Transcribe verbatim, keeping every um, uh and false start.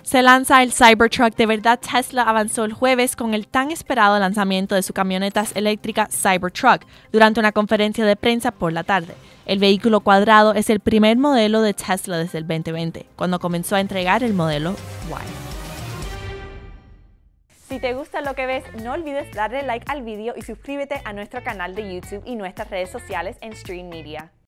Se lanza el Cybertruck. De verdad, Tesla avanzó el jueves con el tan esperado lanzamiento de su camioneta eléctrica Cybertruck durante una conferencia de prensa por la tarde. El vehículo cuadrado es el primer modelo de Tesla desde el veinte veinte, cuando comenzó a entregar el modelo Y. Si te gusta lo que ves, no olvides darle like al video y suscríbete a nuestro canal de YouTube y nuestras redes sociales en Stream Media.